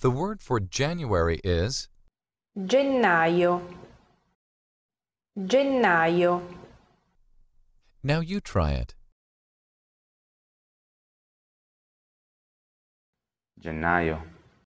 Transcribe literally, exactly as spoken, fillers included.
The word for January is gennaio, gennaio, Now you try it. gennaio,